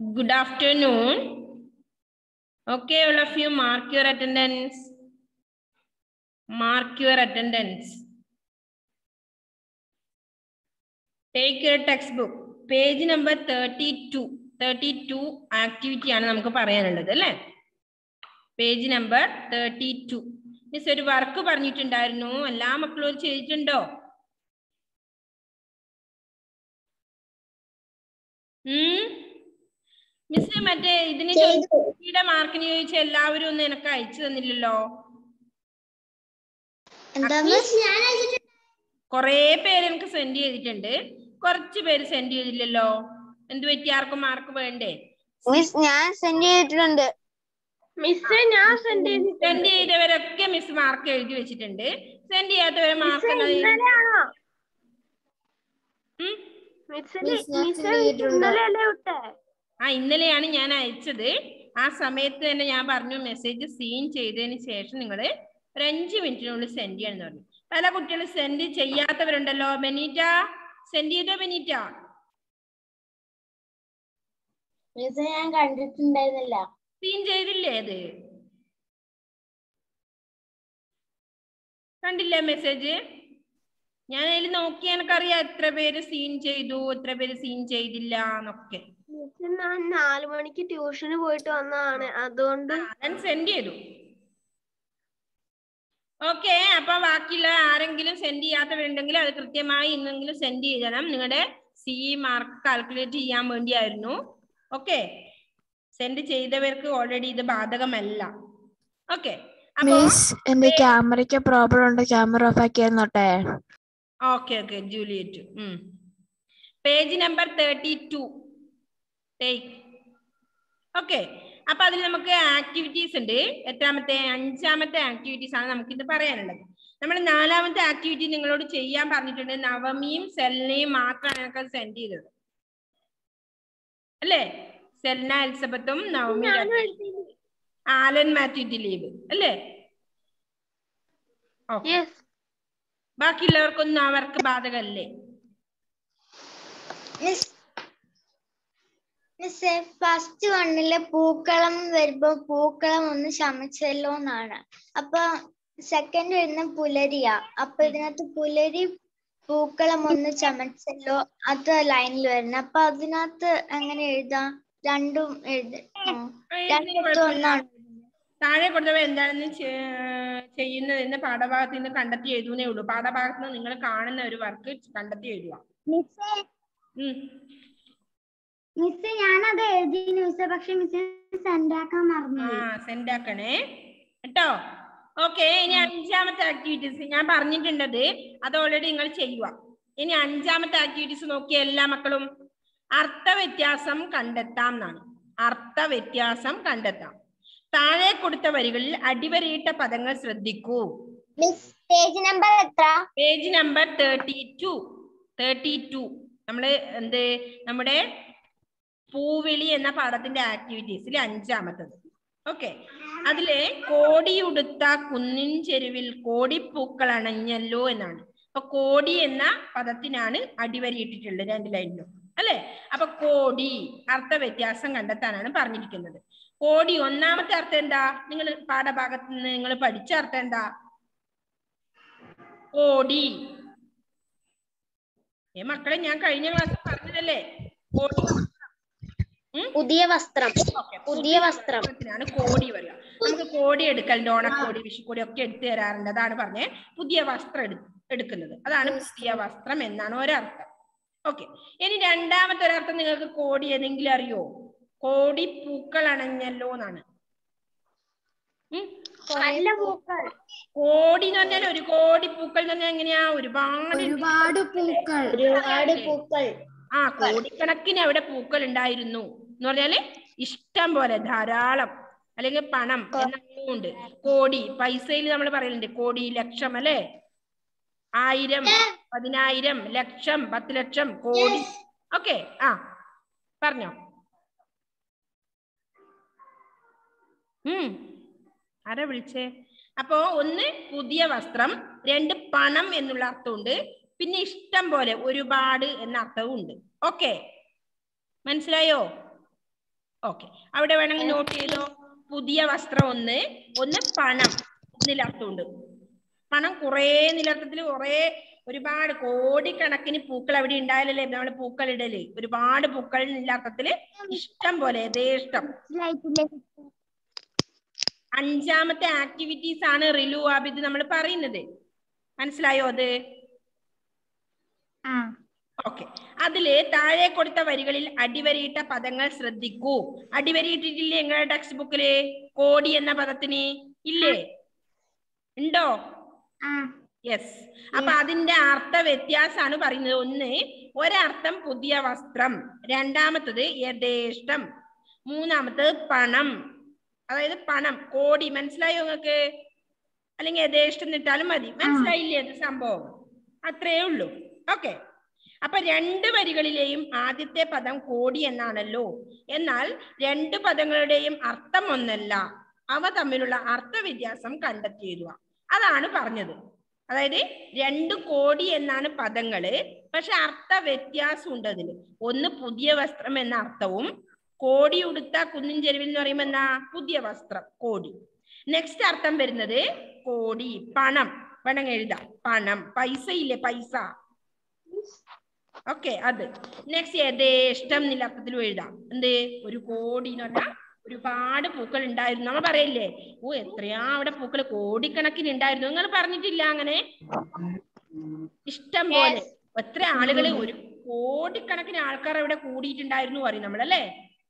Good afternoon. Okay, all of you, mark your attendance. Mark your attendance. Take your textbook. Page number 32. 32 activity ആണ് നമുക്ക് പറയാനുള്ളത് അല്ലേ? Page number 32. Miss ഒരു work പറഞ്ഞിട്ടുണ്ടായിരുന്നു. എല്ലാ മക്കളും ചെയ്തിട്ടുണ്ടോ? മിസ് മറ്റേ ഇതിന് ചോദിച്ചിട്ട് മാർക്കിന് ചോദിച്ച എല്ലാവരും ഒന്നും എനിക്ക് അയച്ചു തന്നില്ലല്ലോ. കൊറേ പേര് എനിക്ക് സെൻഡ് ചെയ്തിട്ടുണ്ട്, കുറച്ച് പേര് സെൻഡ് ചെയ്തില്ലല്ലോ. എന്ത് പറ്റി? ആർക്കും മാർക്ക് വേണ്ടേ? മിസ് ഞാൻ സെൻഡ് ചെയ്തിട്ടുണ്ട്. മിസ് ഞാൻ സെൻഡ് ചെയ്തവരൊക്കെ മിസ് മാർക്ക് എഴുതി വെച്ചിട്ടുണ്ട്. സെൻഡ് ചെയ്യാത്തവരെ മാർക്ക് ഇന്നലെയാണ് ഞാൻ അയച്ചത്. ആ സമയത്ത് തന്നെ ഞാൻ പറഞ്ഞു മെസ്സേജ് സീൻ ചെയ്തതിന് ശേഷം നിങ്ങൾ ഒരു 5 മിനിറ്റിനുള്ളിൽ സെൻഡ് ചെയ്യണമെന്ന് പറഞ്ഞു. പല കുട്ടികളും സെൻഡ് ചെയ്യാത്തവരുണ്ടല്ലോ. ബെനീറ്റ സെൻഡ് ചെയ്തോ? ബെനീറ്റ ഞാൻ കണ്ടിട്ടുണ്ടായിരുന്നില്ല. സീൻ ചെയ്തില്ലേ? അത് കണ്ടില്ലേ മെസ്സേജ്? ഞാൻ അതിൽ നോക്കി എനിക്കറിയാം എത്ര പേര് സീൻ ചെയ്തു, എത്ര പേര് സീൻ ചെയ്തില്ല എന്നൊക്കെ. 4 മണിക്ക് ട്യൂഷന് പോയിട്ട് വന്നതാണ്, അതുകൊണ്ട് ഞാൻ സെൻഡ് ചെയ്തു. ഓക്കെ, അപ്പൊ ബാക്കിയുള്ള ആരെങ്കിലും സെൻഡ് ചെയ്യാത്തവരുണ്ടെങ്കിൽ അത് കൃത്യമായി ഇന്നെങ്കിലും സെൻഡ് ചെയ്യണം. നിങ്ങളുടെ സി മാർക്ക് കാൽക്കുലേറ്റ് ചെയ്യാൻ വേണ്ടിയായിരുന്നു. ഓക്കെ, സെൻഡ് ചെയ്തവർക്ക് ഓൾറെഡി ഇത് ബാധകമല്ല. ഓക്കെ, എന്റെ ക്യാമറയ്ക്ക് പ്രോബ്ലം ഉണ്ട്, ക്യാമറ ഓഫ് ആക്കിയായിരുന്നോട്ടെ. Okay okay Juliet. Page number 32 take. Okay, അപ്പൊ അതിൽ നമുക്ക് ആക്ടിവിറ്റീസ് ഉണ്ട്. എത്രാമത്തെ? 5ാമത്തെ ആക്ടിവിറ്റീസ് ആണ് നമുക്കിത് പറയാനുള്ളത്. നമ്മൾ 4ാമത്തെ ആക്ടിവിറ്റി നിങ്ങളോട് ചെയ്യാൻ പറഞ്ഞിട്ടുണ്ട്. നവമിയും സെൽനയും മാത്രമാണ് ഞങ്ങൾക്ക് സെൻഡ് ചെയ്തത് അല്ലേ? സെൽന, എലിസബത്തും നവമിയും. ആലൻ മാത്യു ലീവ് അല്ലേ? ബാക്കിയുള്ളവർക്കൊന്നും അവർക്ക് ബാധകല്ലേ? ഫസ്റ്റ് വണ്ണിലെ പൂക്കളം വരുമ്പോ പൂക്കളം ഒന്ന് ശമിച്ചല്ലോ എന്നാണ്. അപ്പൊ സെക്കൻഡ് വരുന്ന പുലരിയാ. അപ്പൊ ഇതിനകത്ത് പുലരി പൂക്കളം ഒന്ന് ചമച്ചല്ലോ, അത് ലൈനിൽ വരുന്നത്. അപ്പൊ അതിനകത്ത് എങ്ങനെ എഴുതാം? രണ്ടും ഒന്നാണ്. താഴെ കൊടുത്തവ എന്താണെന്ന് ചെയ്യുന്നതെന്ന് പാഠഭാഗത്ത് നിന്ന് കണ്ടെത്തി എഴുതുന്നേ ഉള്ളൂ. പാഠഭാഗത്ത് നിന്ന് നിങ്ങൾ കാണുന്ന ഒരു വർക്ക് കണ്ടെത്തി എഴുതുക. മിസ് ഞാനത് എഴുതി മിസ്, പക്ഷെ മിസ് സെൻഡ് ആക്കാൻ മറന്നു. സെൻഡ് ആക്കണേ കേട്ടോ. ഓക്കെ, ഇനി 5ാമത്തെ ആക്ടിവിറ്റീസ് ഞാൻ പറഞ്ഞിട്ടുണ്ടത് അത് ഓൾറെഡി നിങ്ങൾ ചെയ്യുക. ഇനി 5ാമത്തെ ആക്ടിവിറ്റീസ് നോക്കിയ എല്ലാ മക്കളും അർത്ഥവ്യത്യാസം കണ്ടെത്താം എന്നാണ്. അർത്ഥവ്യത്യാസം കണ്ടെത്താം. താഴെ കൊടുത്ത വരികളിൽ അടിവരയിട്ട പദങ്ങൾ ശ്രദ്ധിക്കൂ. പേജ് നമ്പർ എത്ര? Page number 32. നമ്മള് നമ്മുടെ പൂവിളി എന്ന പാഠത്തിന്റെ ആക്ടിവിറ്റീസിൽ 5ാമത്തത്. ഓക്കെ, അതില് കോടിയുടുത്ത കുന്നിൻ ചെരുവിൽ കോടിപ്പൂക്കൾ അണഞ്ഞല്ലോ എന്നാണ്. അപ്പൊ കോടി എന്ന പദത്തിനാണ് അടിവരയിട്ടിട്ടുള്ളത് 2 ലൈനിലും അല്ലെ? അപ്പൊ കോടി അർത്ഥവ്യത്യാസം കണ്ടെത്താനാണ് പറഞ്ഞിരിക്കുന്നത്. കോടി 1ാമത്തെ അർത്ഥം എന്താ? നിങ്ങൾ പാഠഭാഗത്ത് നിന്ന് നിങ്ങൾ പഠിച്ച അർത്ഥം എന്താ? കോടി. മക്കളെ ഞാൻ കഴിഞ്ഞ ക്ലാസ്സിൽ പറഞ്ഞതല്ലേ, കോടി പുതിയ വസ്ത്രം. പുതിയ വസ്ത്രത്തിനാണ് കോടി വരിക. നമുക്ക് കോടി എടുക്കലുണ്ട്, ഓണക്കോടി, വിഷുക്കോടി ഒക്കെ എടുത്തു തരാറുണ്ട്. അതാണ് പറഞ്ഞേ പുതിയ വസ്ത്രം എടുക്കുന്നത്. അതാണ് പുതിയ വസ്ത്രം എന്നാണ് ഒരർത്ഥം. ഓക്കെ, ഇനി 2ാമത്തെ ഒരർത്ഥം നിങ്ങൾക്ക് കോടി ഏതെങ്കിലും അറിയോ? കോടി പൂക്കൾ അണഞ്ഞല്ലോ എന്നാണ്. കോടി എന്ന് പറഞ്ഞാൽ 1 കോടി പൂക്കൾ എന്ന് പറഞ്ഞാൽ എങ്ങനെയാ? ഒരുപാട് പൂക്കൾ. കോടിക്കണക്കിന് അവിടെ പൂക്കൾ ഉണ്ടായിരുന്നു എന്ന് പറഞ്ഞാല് ഇഷ്ടം പോലെ, ധാരാളം, അല്ലെങ്കിൽ പണം എന്നുണ്ട്. കോടി പൈസയിൽ നമ്മൾ പറയലുണ്ട് കോടി, ലക്ഷം അല്ലെ? 1000, 10000, ലക്ഷം, 10 ലക്ഷം, കോടി. ഓക്കെ, പറഞ്ഞോ. ആരാ വിളിച്ചേ? അപ്പോ 1 പുതിയ വസ്ത്രം, 2 പണം എന്നുള്ള അർത്ഥമുണ്ട്, പിന്നെ ഇഷ്ടം പോലെ, ഒരുപാട് എന്ന അർത്ഥവും ഉണ്ട്. ഓക്കെ, മനസ്സിലായോ? ഓക്കെ, അവിടെ വേണമെങ്കിൽ നോട്ട് ചെയ്തോ. പുതിയ വസ്ത്രം ഒന്ന് പണം നിലർത്തുണ്ട്. പണം കുറേ നിലർത്തത്തിൽ ഒരുപാട് കോടിക്കണക്കിന് പൂക്കൾ അവിടെ ഉണ്ടായാലല്ലേ നമ്മള് പൂക്കൾ ഇടല്. ഒരുപാട് പൂക്കൾ നിലർത്തത്തില് ഇഷ്ടം പോലെ യഥേഷ്ടം. അഞ്ചാമത്തെ ആക്ടിവിറ്റീസ് ആണ് റിലു ആബിദ് നമ്മൾ പറയുന്നത്. മനസ്സിലായോ അത്? ഓക്കെ, അതില് താഴെ കൊടുത്ത വരികളിൽ അടിവരയിട്ട പദങ്ങൾ ശ്രദ്ധിക്കൂ. അടിവരയിട്ടിട്ടില്ലേ നിങ്ങളുടെ ടെക്സ്റ്റ് ബുക്കില് കോടി എന്ന പദത്തിന്? ഇല്ലേ? ഉണ്ടോ? യെസ്. അപ്പൊ അതിന്റെ അർത്ഥ വ്യത്യാസമാണ് പറയുന്നത്. ഒരർത്ഥം പുതിയ വസ്ത്രം, രണ്ടാമത്തത് യഥേഷ്ടം, മൂന്നാമത്തത് പണം. അതായത് പണം, കോടി. മനസ്സിലായോ നിങ്ങൾക്ക്? അല്ലെങ്കിൽ യഥേഷ്ടം ഇട്ടാലും മതി. മനസ്സിലായില്ലേ അത് സംഭവം? അത്രയേ ഉള്ളൂ. ഓക്കെ, അപ്പൊ രണ്ട് വരികളിലെയും ആദ്യത്തെ പദം കോടി എന്നാണല്ലോ. എന്നാൽ രണ്ട് പദങ്ങളുടെയും അർത്ഥം ഒന്നല്ല. അവ തമ്മിലുള്ള അർത്ഥവ്യത്യാസം കണ്ടെത്തിയിരുക. അതാണ് പറഞ്ഞത്. അതായത് 2 കോടി എന്നാണ് പദങ്ങള്, പക്ഷെ അർത്ഥ വ്യത്യാസം ഉണ്ട് അതിന്. ഒന്ന് പുതിയ വസ്ത്രം എന്ന അർത്ഥവും, കോടി ഉടുത്ത കുന്നിൻ ചെരുവിൽ എന്ന് പറയുമ്പോ എന്നാ പുതിയ വസ്ത്രം, കോടി. നെക്സ്റ്റ് അർത്ഥം വരുന്നത് കോടി, പണം. വേണമെങ്കിൽ എഴുതാം, പണം, പൈസ ഇല്ലേ, പൈസ. ഓക്കെ, അത്. നെക്സ്റ്റ് യഥേഷ്ടം എന്നുള്ള അർത്ഥത്തിലും എഴുതാം. എന്ത്? ഒരു കോടി എന്ന് പറഞ്ഞാൽ ഒരുപാട് പൂക്കൾ ഉണ്ടായിരുന്നു. നമ്മൾ പറയില്ലേ, ഓ എത്രയാ അവിടെ പൂക്കൾ കോടിക്കണക്കിന് ഉണ്ടായിരുന്നു. നിങ്ങൾ പറഞ്ഞിട്ടില്ല അങ്ങനെ? ഇഷ്ടം പോലെ, എത്ര ആളുകള്, ഒരു കോടിക്കണക്കിന് ആൾക്കാർ അവിടെ കൂടിയിട്ടുണ്ടായിരുന്നു പറയും നമ്മളല്ലേ?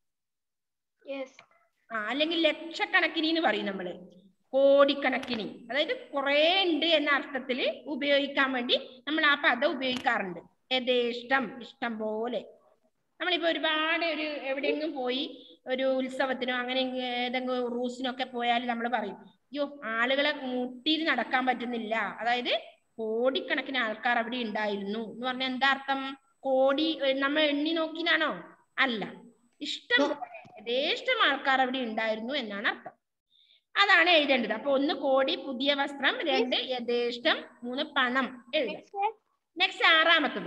അല്ലെങ്കിൽ ലക്ഷക്കണക്കിന് പറയും നമ്മള്. കോടിക്കണക്കിന്, അതായത് കുറെ ഉണ്ട് എന്ന അർത്ഥത്തിൽ ഉപയോഗിക്കാൻ വേണ്ടി നമ്മൾ ആ പദം ഉപയോഗിക്കാറുണ്ട്. യഥേഷ്ടം, ഇഷ്ടം പോലെ. നമ്മളിപ്പോ ഒരുപാട് എവിടെയെങ്കിലും പോയി ഒരു ഉത്സവത്തിനോ അങ്ങനെ ഏതെങ്കിലും ഉറൂസിനൊക്കെ പോയാൽ നമ്മൾ പറയും, അയ്യോ ആളുകളെ മുട്ടിയിൽ നടക്കാൻ പറ്റുന്നില്ല. അതായത് കോടിക്കണക്കിന് ആൾക്കാർ അവിടെ ഉണ്ടായിരുന്നു എന്ന് പറഞ്ഞാൽ എന്താ അർത്ഥം? കോടി നമ്മൾ എണ്ണി നോക്കിനാണോ? അല്ല, ഇഷ്ടം യഥേഷ്ടം ആൾക്കാർ അവിടെ ഉണ്ടായിരുന്നു എന്നാണ് അർത്ഥം. അതാണ് എഴുതേണ്ടത്. അപ്പൊ 1 കോടി, പുതിയ വസ്ത്രം, 2 യഥേഷ്ടം, 3 പണം എഴുതാം. നെക്സ്റ്റ് ആറാമത്തത്.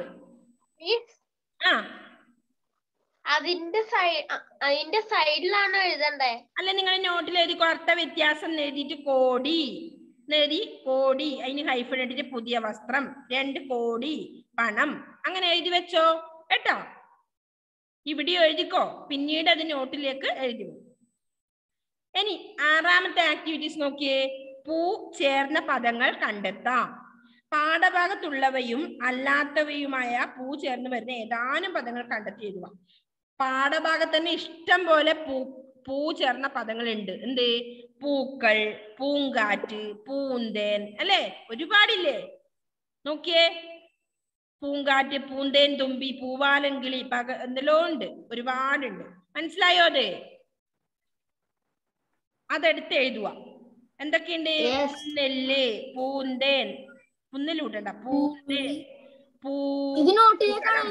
അതിന്റെ സൈഡിലാണോ എഴുതണ്ടേ? അല്ല, നിങ്ങൾ നോട്ടിൽ എഴുതിക്കോ. അർത്ഥ വ്യത്യാസം എഴുതിയിട്ട് കോടി എഴുതി, കോടി അതിന് ഹൈഫൻ ഇട്ടിട്ട് പുതിയ വസ്ത്രം, 2 കോടി, പണം, അങ്ങനെ എഴുതി വെച്ചോ കേട്ടോ. ഇവിടെ എഴുതിക്കോ, പിന്നീട് അത് നോട്ടിലേക്ക് എഴുതി. ഇനി ആറാമത്തെ ആക്ടിവിറ്റീസ് നോക്കിയേ. പൂ ചേർന്ന പദങ്ങൾ കണ്ടെത്താം. പാഠഭാഗത്തുള്ളവയും അല്ലാത്തവയുമായ പൂ ചേർന്ന് വരുന്ന ഏതാനും പദങ്ങൾ കണ്ടെത്തി എഴുതുക. പാഠഭാഗത്ത് തന്നെ ഇഷ്ടം പോലെ പൂ ചേർന്ന പദങ്ങൾ ഉണ്ട്. എന്ത്? പൂക്കൾ, പൂങ്കാറ്റ്, പൂന്തേൻ, അല്ലേ? ഒരുപാടില്ലേ? നോക്കിയേ, പൂങ്കാറ്റ്, പൂന്തേൻ തുമ്പി, പൂവാലങ്കിളി, എന്തെല്ലോ ഉണ്ട്, ഒരുപാടുണ്ട്. മനസ്സിലായോ അത്? അതെടുത്ത് എഴുതുക. എന്തൊക്കെയുണ്ട്? നെല്ല്, പൂന്തേൻ, പുന്നലൂട്ടണ്ട, പൂന്തേൻ, പൂക്കളം,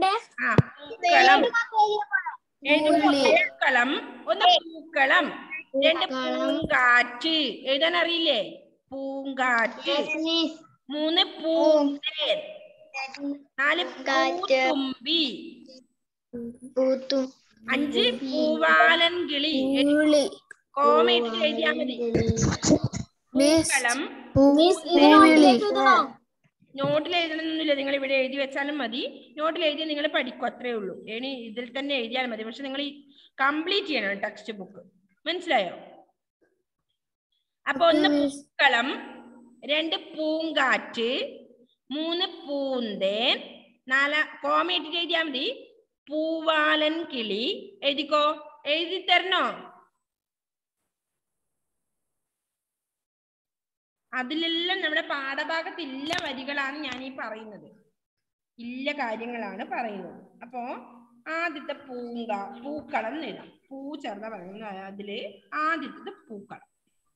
പൂക്കളം, 1 പൂക്കളം, 2 പൂങ്കാറ്റ്. എഴുതാൻ അറിയില്ലേ? പൂങ്കാറ്റ്, 3 പൂന്തേൻ, 4 പൂത്തുമ്പി, 5 പൂവാലൻ കിളി. കോമയിട്ട് എഴുതിയാ മതി. പൂക്കളം, നോട്ടിൽ എഴുതണമെന്നില്ല, നിങ്ങൾ ഇവിടെ എഴുതി വെച്ചാലും മതി. നോട്ടിൽ എഴുതി നിങ്ങൾ പഠിക്കും, അത്രേ ഉള്ളൂ. ഇനി ഇതിൽ തന്നെ എഴുതിയാൽ മതി. പക്ഷെ നിങ്ങൾ കംപ്ലീറ്റ് ചെയ്യണം ടെക്സ്റ്റ് ബുക്ക്. മനസ്സിലായോ? അപ്പൊ 1 പൂക്കളം, 2 പൂങ്കാറ്റ്, 3 പൂന്തേൻ, 4 കോമയിട്ട് എഴുതിയാ മതി. പൂവാലൻ കിളി. എഴുതിക്കോ. എഴുതി തരണോ? അതിലെല്ലാം നമ്മുടെ പാഠഭാഗത്ത് ഇല്ല വരികളാണ് ഞാൻ ഈ പറയുന്നത്, ഇല്ല കാര്യങ്ങളാണ് പറയുന്നത്. അപ്പോ ആദ്യത്തെ പൂക്കളം എഴുതാം. പൂ ചേർന്ന പറയുന്നത് അതില് ആദ്യത്തത് പൂക്കളം.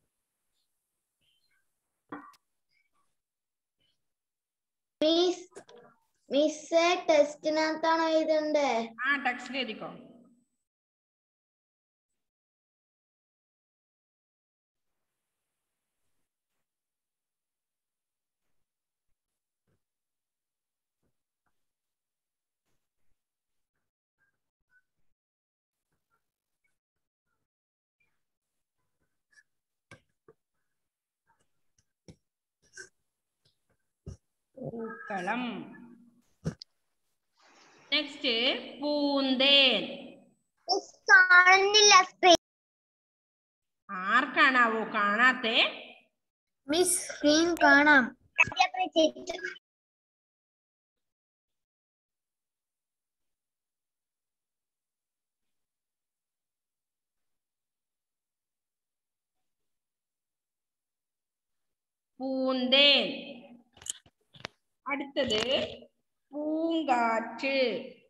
ടെസ്റ്റിനകത്താണോ എഴുതണ്ടേ? ആ ടെക്സ്റ്റിൽ എഴുതിക്കോ. പൂക്കളം. നെക്സ്റ്റ് പൂന്തേൻ. ആർക്കാണാവോ കാണാത്തെ? മിസ് സ്ക്രീൻ കാണാം. പൂന്തേൻ. അടുത്തത് പൂങ്കാറ്റ്.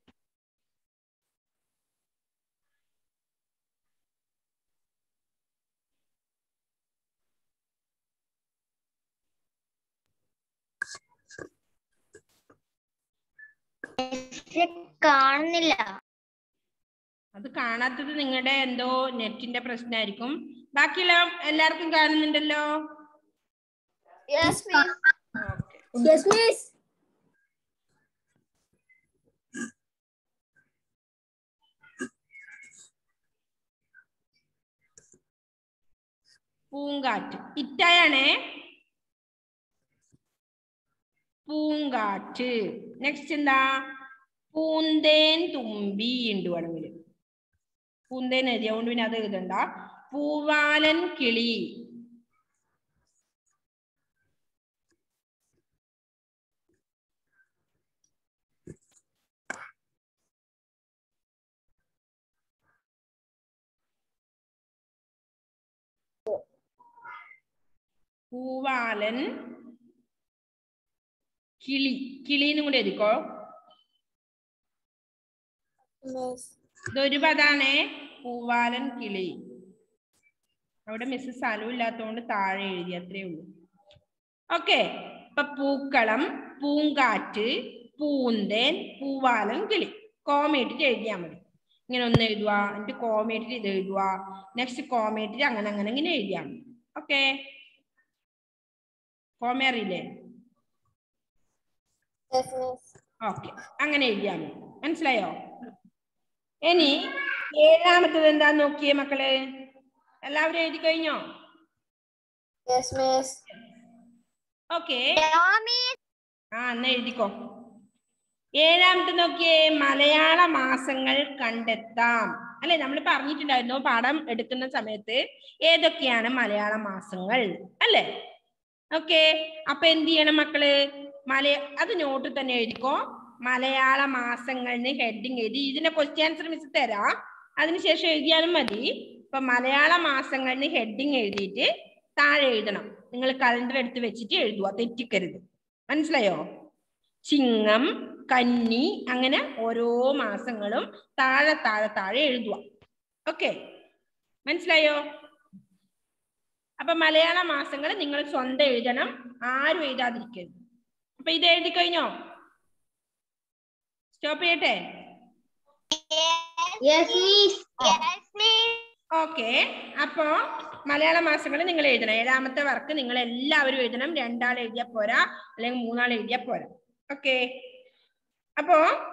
കാണുന്നില്ല. അത് കാണാത്തത് നിങ്ങളുടെ എന്തോ നെറ്റിന്റെ പ്രശ്നമായിരിക്കും. ബാക്കിയുള്ള എല്ലാവർക്കും കാണുന്നുണ്ടല്ലോ. പൂങ്കാറ്റ് ഇറ്റായാണേ. പൂങ്കാറ്റ്. നെക്സ്റ്റ് എന്താ? പൂന്തേൻ തുമ്പി ഉണ്ട് വേണമെങ്കിൽ. പൂന്തേൻ എഴുതിയ കൊണ്ട് പിന്നെ അത് എഴുതണ്ട. പൂവാലൻ കിളി. പൂവാലൻ കിളി. കിളിന്നും കൂടെ എഴുതിക്കോ. ഇതൊരു പദാണേ. പൂവാലൻ കിളി. അവിടെ മിസ് സ്ഥലവും ഇല്ലാത്തതുകൊണ്ട് താഴെ എഴുതി, അത്രേ ഉള്ളൂ. ഓക്കെ. ഇപ്പൊ പൂക്കളം, പൂങ്കാറ്റ്, പൂന്തേൻ, പൂവാലൻ കിളി. കോമയിട്ടിട്ട് എഴുതിയാൽ മതി. ഇങ്ങനെ ഒന്ന് എഴുതുക, എന്നിട്ട് കോമയിട്ടിട്ട് ഇത് എഴുതുക, നെക്സ്റ്റ് കോമയിട്ടിട്ട് അങ്ങനെ അങ്ങനെ ഇങ്ങനെ എഴുതിയാൽ മതി. ഓക്കെ. കോമ അറിയില്ലേ? ഓക്കെ, അങ്ങനെ എഴുതിയാൽ മതി. മനസ്സിലായോ? ഇനി ഏഴാമത്തത് എന്താന്ന് നോക്കിയേ മക്കള്. എല്ലാവരും എഴുതി കഴിഞ്ഞോ? ഓക്കെ. എന്നാ എഴുതിക്കോ. ഏഴാമത്തെ നോക്കിയേ. മലയാള മാസങ്ങൾ കണ്ടെത്താം. അല്ലെ, നമ്മൾ പറഞ്ഞിട്ടുണ്ടായിരുന്നു പാഠം എടുക്കുന്ന സമയത്ത് ഏതൊക്കെയാണ് മലയാള മാസങ്ങൾ അല്ലേ? ഓക്കെ. അപ്പൊ എന്ത് ചെയ്യണം മക്കള്? അത് നോട്ടിൽ തന്നെ എഴുതിക്കോ. മലയാള മാസങ്ങളിന് ഹെഡിങ് എഴുതി. ഇതിന്റെ ക്വസ്റ്റ്യൻ ആൻസർ മിസ് തരാം, അതിനുശേഷം എഴുതിയാലും മതി. ഇപ്പൊ മലയാള മാസങ്ങളിന് ഹെഡിങ് എഴുതിയിട്ട് താഴെ എഴുതണം. നിങ്ങൾ കലണ്ടർ എടുത്ത് വെച്ചിട്ട് എഴുതുക, തെറ്റിക്കരുത്. മനസ്സിലായോ? ചിങ്ങം, കന്നി, അങ്ങനെ ഓരോ മാസങ്ങളും താഴെ താഴെ താഴെ എഴുതുക. ഓക്കെ, മനസ്സിലായോ? അപ്പൊ മലയാള മാസങ്ങൾ നിങ്ങൾ സ്വന്തം എഴുതണം, ആരും എഴുതാതിരിക്കരുത്. അപ്പൊ ഇത് എഴുതി കഴിഞ്ഞോ? സ്റ്റോപ്പ് ചെയ്യട്ടെ? ഓക്കെ. അപ്പോ മലയാള മാസങ്ങൾ നിങ്ങൾ എഴുതണം. ഏഴാമത്തെ വർക്ക് നിങ്ങൾ എല്ലാവരും എഴുതണം. 2 ആൾ എഴുതിയാൽ പോരാ, അല്ലെങ്കിൽ 3 ആൾ എഴുതിയാൽ പോരാ. ഓക്കെ. അപ്പോ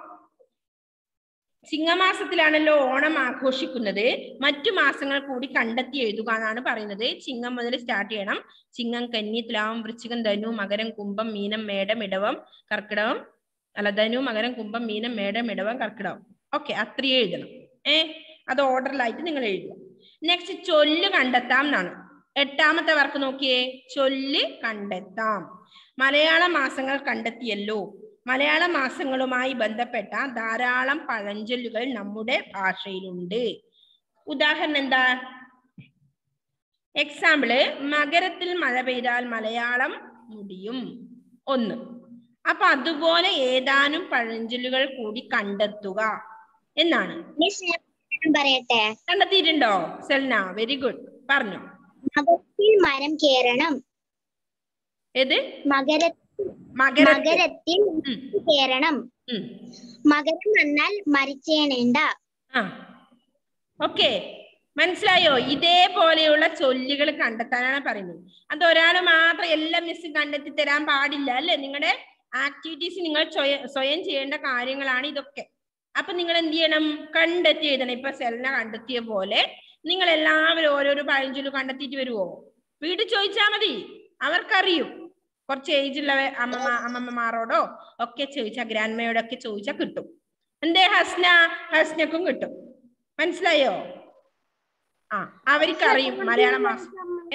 ചിങ്ങമാസത്തിലാണല്ലോ ഓണം ആഘോഷിക്കുന്നത്. മറ്റു മാസങ്ങൾ കൂടി കണ്ടെത്തി എഴുതുക എന്നാണ് പറയുന്നത്. ചിങ്ങം മുതൽ സ്റ്റാർട്ട് ചെയ്യണം. ചിങ്ങം, കന്നി, തുലാം, വൃശ്ചികം, ധനു, മകരം, കുംഭം, മീനം, മേടം, ഇടവം, കർക്കിടകം. അല്ല, ധനു, മകരം, കുംഭം, മീനം, മേടം, ഇടവം, കർക്കിടകം. ഓക്കെ, അത്രയും എഴുതണം. അത് ഓർഡറിലായിട്ട് നിങ്ങൾ എഴുതുക. നെക്സ്റ്റ് ചൊല്ല് കണ്ടെത്താം എന്നാണ്. 8ാമത്തെ വർക്ക് നോക്കിയേ. ചൊല്ല് കണ്ടെത്താം. മലയാള മാസങ്ങൾ കണ്ടെത്തിയല്ലോ. മലയാള മാസങ്ങളുമായി ബന്ധപ്പെട്ട ധാരാളം പഴഞ്ചൊല്ലുകൾ നമ്മുടെ ഭാഷയിലുണ്ട്. ഉദാഹരണം എന്താ? എക്സാമ്പിള്, മകരത്തിൽ മഴ പെയ്താൽ മലയാളം മുടിയും. 1. അപ്പൊ അതുപോലെ ഏതാനും പഴഞ്ചൊല്ലുകൾ കൂടി കണ്ടെത്തുക എന്നാണ്. പറയട്ടെ? കണ്ടെത്തിയിട്ടുണ്ടോ സെൽന? വെരി ഗുഡ്, പറഞ്ഞോ. മകരത്തിൽ മരം കേറണം. ഏത്? മകരത്തിൽ കേറണം. മകരം വന്നാൽ മരിച്ചേനേണ്ട. ഓക്കെ, മനസ്സിലായോ? ഇതേപോലെയുള്ള ചൊല്ലുകൾ കണ്ടെത്താനാണ് പറയുന്നത്. അത് ഒരാൾ മാത്രം എല്ലാം മിസ് കണ്ടെത്തി തരാൻ പാടില്ല അല്ലെ? നിങ്ങളുടെ ആക്ടിവിറ്റീസ് നിങ്ങൾ സ്വയം ചെയ്യേണ്ട കാര്യങ്ങളാണ് ഇതൊക്കെ. അപ്പൊ നിങ്ങൾ എന്ത് ചെയ്യണം? കണ്ടെത്തി എഴുതണം. ഇപ്പൊ സെൽന കണ്ടെത്തിയ പോലെ നിങ്ങൾ എല്ലാവരും ഓരോരോ പഴഞ്ചൊല്ല് കണ്ടെത്തിയിട്ട് വരുവോ? വീട്ടിൽ ചോദിച്ചാൽ മതി, അവർക്കറിയും. കുറച്ച് ഏജുള്ള അമ്മമ്മമാരോടോ ഒക്കെ ചോദിച്ചാൽ ഗ്രാൻഡ്മയോടൊക്കെ ചോദിച്ചാൽ കിട്ടും. എന്തേ ഹസ്നക്കും കിട്ടും. മനസ്സിലായോ? ആ അവർക്ക് അറിയും മലയാളം മാസം.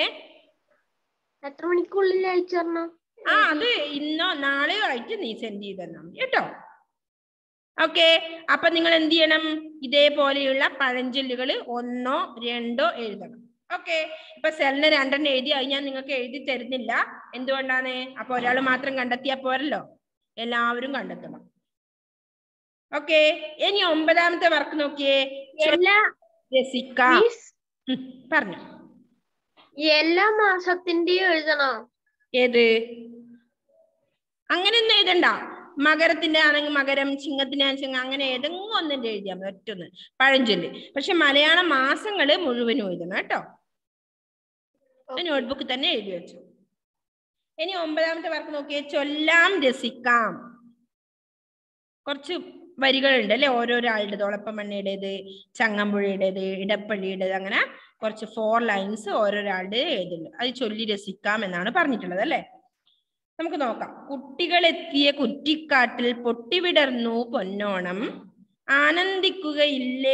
എത്ര മണിക്കുള്ളിൽ അയച്ചു തരണം? ആ അത് ഇന്നോ നാളെയോ ആയിട്ട് നീ സെൻഡ് ചെയ്ത് തന്നാൽ മതി കേട്ടോ. ഓക്കെ, അപ്പൊ നിങ്ങൾ എന്ത് ചെയ്യണം? ഇതേപോലെയുള്ള പഴഞ്ചൊല്ലുകൾ 1 2 എഴുതണം. ഓക്കെ, ഇപ്പൊ സെലിന് 2 എഴുതി കഴിഞ്ഞാൽ നിങ്ങൾക്ക് എഴുതി തരുന്നില്ല. എന്തുകൊണ്ടാണ്? അപ്പൊ ഒരാൾ മാത്രം കണ്ടെത്തിയാ പോരല്ലോ, എല്ലാവരും കണ്ടെത്തണം. ഓക്കെ, ഇനി 9ാമത്തെ വർക്ക് നോക്കിയേ. രസിക്കാം. പറഞ്ഞു. എല്ലാ മാസത്തിന്റെയും എഴുതണോ? ഏത്? അങ്ങനെയൊന്നും എഴുതണ്ട. മകരത്തിന്റെ ആണെങ്കിൽ മകരം, ചിങ്ങത്തിന്റെ ചിങ്ങം, അങ്ങനെ ഏതെങ്കിലും ഒന്നിന്റെ എഴുതിയാൽ മതി. ഒറ്റൊന്ന് പഴഞ്ചൊല്ല്. പക്ഷെ മലയാള മാസങ്ങള് മുഴുവനും എഴുതണം കേട്ടോ. നോട്ട്ബുക്ക് തന്നെ എഴുതി വെച്ചു. ഇനി 9ാമത്തെ വർക്ക് നോക്കിയേ. ചൊല്ലാം രസിക്കാം. കുറച്ച് വരികളുണ്ട് അല്ലെ, ഓരോരാളുടേത്. ഒളപ്പമണ്ണയുടേത്, ചങ്ങമ്പുഴയുടേത്, ഇടപ്പള്ളിയുടേത്, അങ്ങനെ കുറച്ച് 4 ലൈൻസ് ഓരോരാളുടെ എഴുതുന്നുണ്ട്. അത് ചൊല്ലി രസിക്കാം എന്നാണ് പറഞ്ഞിട്ടുള്ളത് അല്ലെ. നമുക്ക് നോക്കാം. കുട്ടികളെത്തിയ കുറ്റിക്കാട്ടിൽ പൊട്ടിവിടർന്നു പൊന്നോണം, ആനന്ദിക്കുകയില്ലേ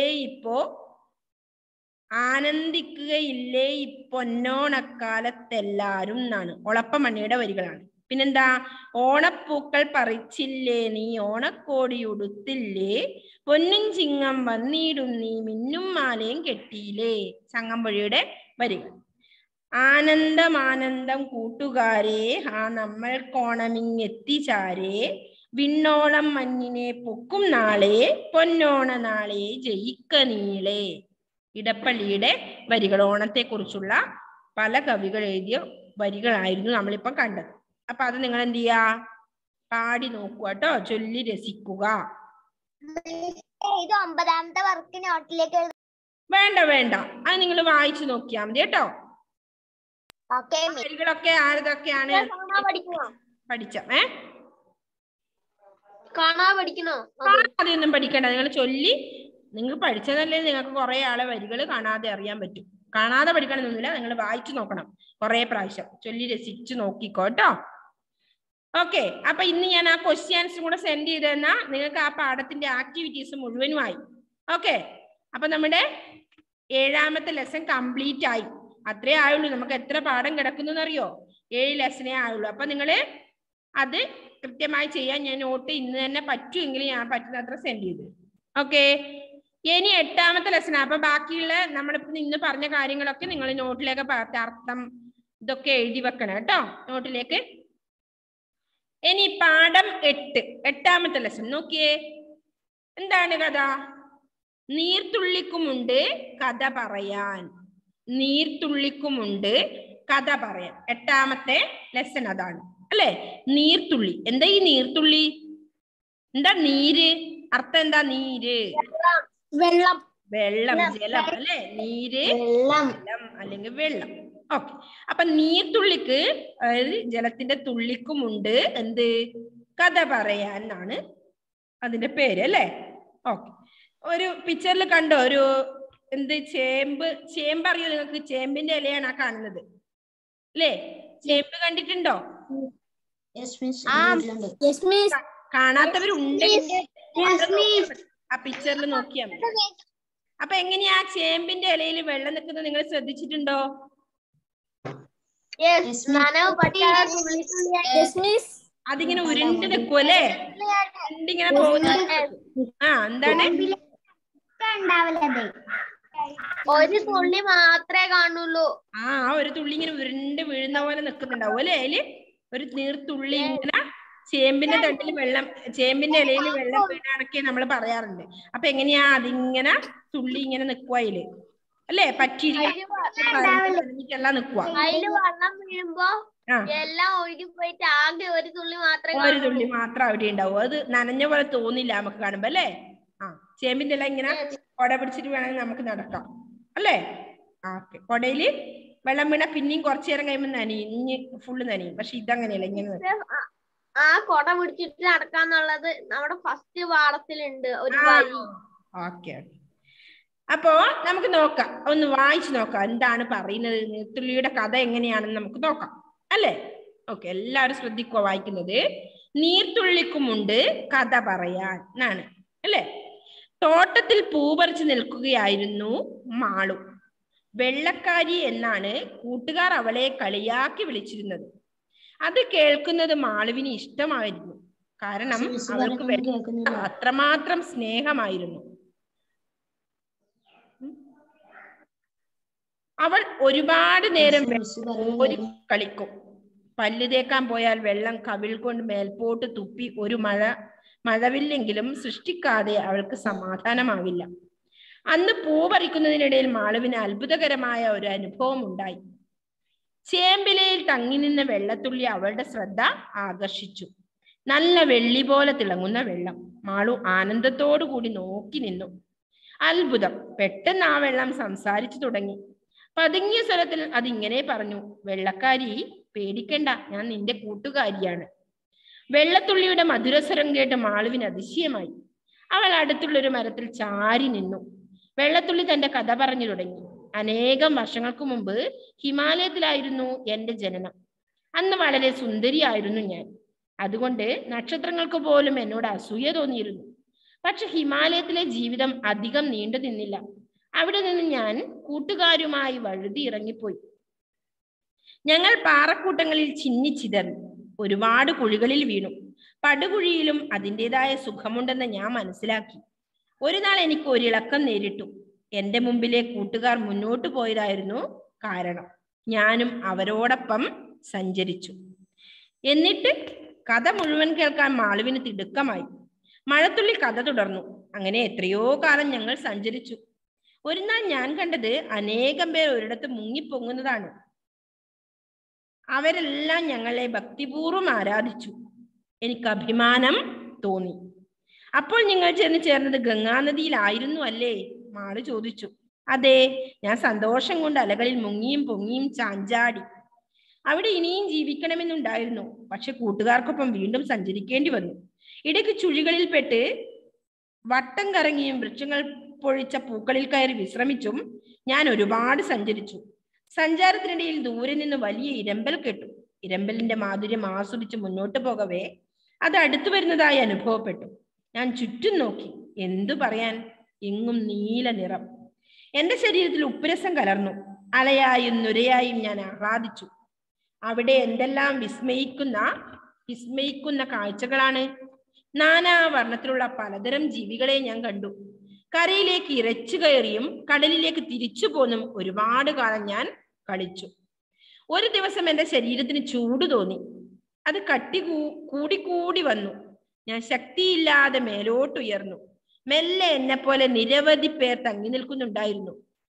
ഇപ്പൊന്നോണക്കാലത്തെല്ലാരും എന്നാണ് ഒളപ്പമണ്ണിയുടെ വരികളാണ്. പിന്നെന്താ? ഓണപ്പൂക്കൾ പറിച്ചില്ലേ നീ, ഓണക്കോടിയുടുത്തില്ലേ, പൊന്നും ചിങ്ങം വന്നിടും നീ, മിന്നും മാലയും കെട്ടിയില്ലേ. ചങ്ങമ്പുഴയുടെ വരികൾ. ആനന്ദം കൂട്ടുകാരെ, ആ നമ്മൾക്കോണമിങ്ങെത്തിച്ചാരേ, വിണ്ണോളം മഞ്ഞിനെ പൊക്കും നാളെ, പൊന്നോണ നാളെ ജയിക്ക നീളെ. ഇടപ്പള്ളിയുടെ വരികൾ. ഓണത്തെ കുറിച്ചുള്ള പല കവികൾ എഴുതിയ വരികളായിരുന്നു നമ്മളിപ്പം കണ്ടത്. അപ്പൊ അത് നിങ്ങൾ എന്ത് ചെയ്യാ? പാടി നോക്കുക കേട്ടോ. ചൊല്ലി രസിക്കുക. ഇത് 9ാമത്തെ വർക്ക് നോട്ടിലേക്ക് വേണ്ട, അത് നിങ്ങൾ വായിച്ചു നോക്കിയാൽ മതി കേട്ടോ. വരികളൊക്കെ ആരതൊക്കെയാണ് പഠിച്ച? അതൊന്നും പഠിക്കണ്ട. നിങ്ങൾ ചൊല്ലി, നിങ്ങൾ പഠിച്ചതല്ലേ, നിങ്ങൾക്ക് കുറെ ആളെ വരികൾ കാണാതെ അറിയാൻ പറ്റും. കാണാതെ പഠിക്കണമെന്നൊന്നുമില്ല, നിങ്ങൾ വായിച്ചു നോക്കണം കുറെ പ്രാവശ്യം. ചൊല്ലി രസിച്ചു നോക്കിക്കോ കേട്ടോ. ഓക്കെ, അപ്പൊ ഇന്ന് ഞാൻ ആ ക്വസ്റ്റ്യൻസും കൂടെ സെൻഡ് ചെയ്ത് തന്നാൽ നിങ്ങൾക്ക് ആ പാഠത്തിന്റെ ആക്ടിവിറ്റീസ് മുഴുവനുമായി. ഓക്കെ, അപ്പൊ നമ്മുടെ 7ാമത്തെ ലെസൺ കംപ്ലീറ്റ് ആയി. അത്രേ ആയുള്ളൂ. നമുക്ക് എത്ര പാഠം കിടക്കുന്നു അറിയോ? 7 ലെസനേ ആയുള്ളൂ. അപ്പൊ നിങ്ങള് അത് കൃത്യമായി ചെയ്യാൻ ഞാൻ നോട്ട് ഇന്ന് തന്നെ പറ്റുമെങ്കിൽ ഞാൻ പറ്റുന്നത്ര സെൻഡ് ചെയ്തു. ഓക്കെ, ഇനി 8ാമത്തെ ലെസൺ. അപ്പൊ ബാക്കിയുള്ള നമ്മളിപ്പോ ഇന്ന് പറഞ്ഞ കാര്യങ്ങളൊക്കെ നിങ്ങൾ നോട്ടിലേക്ക് അർത്ഥം ഇതൊക്കെ എഴുതി വെക്കണം കേട്ടോ, നോട്ടിലേക്ക്. ഇനി പാഠം 8, 8ാമത്തെ ലെസൺ നോക്കിയേ. എന്താണ് കഥ? നീർത്തുള്ളിക്കുമുണ്ട് കഥ പറയാൻ. നീർത്തുള്ളിക്കുമുണ്ട് കഥ പറയാൻ. 8ാമത്തെ ലെസൺ അതാണ് അല്ലെ. നീർത്തുള്ളി. എന്താ ഈ നീർത്തുള്ളി? എന്താ നീര്? അർത്ഥം എന്താ? നീര്, വെള്ളം, ജലം അല്ലെ. നീര്, വെള്ളം അല്ലെങ്കിൽ വെള്ളം. ഓക്കെ, അപ്പൊ നീർത്തുള്ളിക്ക്, അതായത് ജലത്തിന്റെ തുള്ളിക്കുമുണ്ട് എന്ത്? കഥ പറയാൻ എന്നാണ് അതിന്റെ പേര് അല്ലെ. ഓക്കെ, ഒരു പിക്ചറിൽ കണ്ടോ? ഒരു എന്ത്? ചേമ്പ് അറിയോ നിങ്ങൾക്ക്? ചേമ്പിന്റെ ഇലയാണ് ആ കാണുന്നത് അല്ലേ. ചേമ്പ് കണ്ടിട്ടുണ്ടോ? കാണാത്തവരുണ്ടെങ്കിൽ ആ പിക്ചറിൽ നോക്കിയാൽ മതി. അപ്പൊ എങ്ങനെയാ ചേമ്പിന്റെ ഇലയിൽ വെള്ളം നിൽക്കുന്നത് നിങ്ങൾ ശ്രദ്ധിച്ചിട്ടുണ്ടോ? അതിങ്ങനെ ഉരുണ്ട് നിൽക്കുമല്ലേ, ഉരുണ്ടിങ്ങനെ പോകുന്ന. എന്താണ്? ഒരു തുള്ളി മാത്രമേ കാണുള്ളൂ. ഒരു തുള്ളി ഇങ്ങനെ ഉരുണ്ട് വീഴുന്ന പോലെ നിൽക്കുന്നുണ്ടാവും അല്ലെ. അതില് ഒരു നീർത്തുള്ളി ഇങ്ങനെ ചേമ്പിന്റെ തട്ടിൽ വെള്ളം, ചേമ്പിന്റെ ഇലയിൽ വെള്ളം വീണാണൊക്കെ നമ്മൾ പറയാറുണ്ട്. അപ്പൊ എങ്ങനെയാ? അതിങ്ങനെ തുള്ളി ഇങ്ങനെ നിൽക്കുക അതില് അല്ലെ. പറ്റിയിരിക്കാൻ നിൽക്കുക. അതില് വെള്ളം വീഴുമ്പോ എല്ലാം ഒഴുകി പോയിട്ട് ആകെ ഒരു തുള്ളി മാത്രം അവിടെ ഉണ്ടാവും. അത് നനഞ്ഞ പോലെ തോന്നില്ല നമുക്ക് കാണുമ്പോ അല്ലേ. ചേമ്പിന്റെ ഇല ഇങ്ങനെ കൊട പിടിച്ചിട്ട് വേണമെങ്കിൽ നമുക്ക് നടക്കാം അല്ലേ. ഓക്കെ, കൊടയില് വെള്ളം വീണ പിന്നെയും കുറച്ചു നേരം കഴിയുമ്പോൾ നനയും, ഇനി ഫുള്ള് നനയും. പക്ഷെ ഇതങ്ങനെയല്ല, ഇങ്ങനെ ആ കൊട പിടിച്ചിട്ട് നടക്കാന്നുള്ളത് നമ്മുടെ ഫസ്റ്റ് പാഠത്തിലുണ്ട് ഒരു വരി. ഓക്കെ, അപ്പോ നമുക്ക് നോക്കാം, ഒന്ന് വായിച്ചു നോക്കാം എന്താണ് പറയുന്നത്. നീർത്തുള്ളിയുടെ കഥ എങ്ങനെയാണെന്ന് നമുക്ക് നോക്കാം അല്ലേ. ഓക്കെ, എല്ലാവരും ശ്രദ്ധിക്കുക വായിക്കുന്നത്. നീർത്തുള്ളിക്കുമുണ്ട് കഥ പറയാൻ എന്നാണ് അല്ലെ. തോട്ടത്തിൽ പൂ പറിച്ചു നിൽക്കുകയായിരുന്നു മാളു. വെള്ളക്കാരി എന്നാണ് കൂട്ടുകാർ അവളെ കളിയാക്കി വിളിച്ചിരുന്നത്. അത് കേൾക്കുന്നത് മാളുവിന് ഇഷ്ടമായിരുന്നു. കാരണം അവൾക്ക് അത്രമാത്രം സ്നേഹമായിരുന്നു. അവൾ ഒരുപാട് നേരം കളിക്കും. പല്ല് തേക്കാൻ പോയാൽ വെള്ളം കവിൾ കൊണ്ട് മേൽപോട്ട് തുപ്പി ഒരു മഴവില്ലെങ്കിലും സൃഷ്ടിക്കാതെ അവൾക്ക് സമാധാനമാവില്ല. അന്ന് പൂ പറിക്കുന്നതിനിടയിൽ മാളുവിന് അത്ഭുതകരമായ ഒരു അനുഭവം ഉണ്ടായി. ചേമ്പിലയിൽ തങ്ങി നിന്ന വെള്ളത്തുള്ളി അവളുടെ ശ്രദ്ധ ആകർഷിച്ചു. നല്ല വെള്ളി പോലെ തിളങ്ങുന്ന വെള്ളം. മാളു ആനന്ദത്തോടു കൂടി നോക്കി നിന്നു. അത്ഭുതം! പെട്ടെന്ന് ആ വെള്ളം സംസാരിച്ചു തുടങ്ങി. പതുങ്ങിയ സ്വരത്തിൽ അതിങ്ങനെ പറഞ്ഞു: വെള്ളക്കാരി, പേടിക്കണ്ട, ഞാൻ നിന്റെ കൂട്ടുകാരിയാണ്. വെള്ളത്തുള്ളിയുടെ മധുരസ്വരം കേട്ട് മാളുവിന് അതിശയമായി. അവൾ അടുത്തുള്ളൊരു മരത്തിൽ ചാരി നിന്നു. വെള്ളത്തുള്ളി തന്റെ കഥ പറഞ്ഞു തുടങ്ങി. അനേകം വർഷങ്ങൾക്ക് മുമ്പ് ഹിമാലയത്തിലായിരുന്നു എന്റെ ജനനം. അന്ന് വളരെ സുന്ദരിയായിരുന്നു ഞാൻ. അതുകൊണ്ട് നക്ഷത്രങ്ങൾക്ക് പോലും എന്നോട് അസൂയ തോന്നിയിരുന്നു. പക്ഷെ ഹിമാലയത്തിലെ ജീവിതം അധികം നീണ്ടു നിന്നില്ല. അവിടെ നിന്ന് ഞാൻ കൂട്ടുകാരുമായി വഴുതി ഇറങ്ങിപ്പോയി. ഞങ്ങൾ പാറക്കൂട്ടങ്ങളിൽ ചിന്നിച്ചിതറി ഒരുപാട് കുഴികളിൽ വീണു. പടുകുഴിയിലും അതിൻ്റെതായ സുഖമുണ്ടെന്ന് ഞാൻ മനസ്സിലാക്കി. ഒരു നാൾ എനിക്ക് ഒരിളക്കം നേരിട്ടു. എന്റെ മുമ്പിലെ കൂട്ടുകാർ മുന്നോട്ട് പോയതായിരുന്നു കാരണം. ഞാനും അവരോടൊപ്പം സഞ്ചരിച്ചു. എന്നിട്ട് കഥ മുഴുവൻ കേൾക്കാൻ മാളുവിന് തിടുക്കമായി. മഴത്തുള്ളി കഥ തുടർന്നു. അങ്ങനെ എത്രയോ കാലം ഞങ്ങൾ സഞ്ചരിച്ചു. ഒരു നാൾ ഞാൻ കണ്ടത് അനേകം പേർ ഒരിടത്ത് മുങ്ങിപ്പൊങ്ങുന്നതാണ്. അവരെല്ലാം ഞങ്ങളെ ഭക്തിപൂർവ്വം ആരാധിച്ചു. എനിക്ക് അഭിമാനം തോന്നി. അപ്പോൾ നിങ്ങൾ ചെന്ന് ചേർന്നത് ഗംഗാനദിയിലായിരുന്നു അല്ലേ? മാളു ചോദിച്ചു. അതെ, ഞാൻ സന്തോഷം കൊണ്ട് അലകളിൽ മുങ്ങിയും പൊങ്ങിയും ചാഞ്ചാടി. അവിടെ ഇനിയും ജീവിക്കണമെന്നുണ്ടായിരുന്നു. പക്ഷെ കൂട്ടുകാർക്കൊപ്പം വീണ്ടും സഞ്ചരിക്കേണ്ടി വന്നു. ഇടയ്ക്ക് ചുഴികളിൽ പെട്ട് വട്ടം കറങ്ങിയും വൃക്ഷങ്ങൾ പൊഴിച്ച പൂക്കളിൽ കയറി വിശ്രമിച്ചും ഞാൻ ഒരുപാട് സഞ്ചരിച്ചു. സഞ്ചാരത്തിനിടയിൽ ദൂരെ നിന്ന് വലിയ ഇരമ്പൽ കേട്ടു. ഇരമ്പലിന്റെ മാധുര്യം ആസ്വദിച്ച് മുന്നോട്ട് പോകവേ അത് അടുത്തു വരുന്നതായി അനുഭവപ്പെട്ടു. ഞാൻ ചുറ്റും നോക്കി. എന്തു പറയാൻ, എങ്ങും നീല നിറം. എന്റെ ശരീരത്തിൽ ഉപ്പുരസം കലർന്നു. അലയായും നുരയായും ഞാൻ ആഹ്ലാദിച്ചു. അവിടെ എന്തെല്ലാം വിസ്മയിക്കുന്ന കാഴ്ചകളാണ്! നാനാ വർണ്ണത്തിലുള്ള പലതരം ജീവികളെ ഞാൻ കണ്ടു. കരയിലേക്ക് ഇരച്ചു കയറിയും കടലിലേക്ക് തിരിച്ചു പോന്നും ഒരുപാട് കാലം ഞാൻ കളിച്ചു. ഒരു ദിവസം എന്റെ ശരീരത്തിന് ചൂട് തോന്നി. അത് കൂടി വന്നു. ഞാൻ ശക്തിയില്ലാതെ മേലോട്ടുയർന്നു. മെല്ലെ എന്നെപ്പോലെ നിരവധി പേർ തങ്ങി നിൽക്കുന്നുണ്ടായിരുന്നു.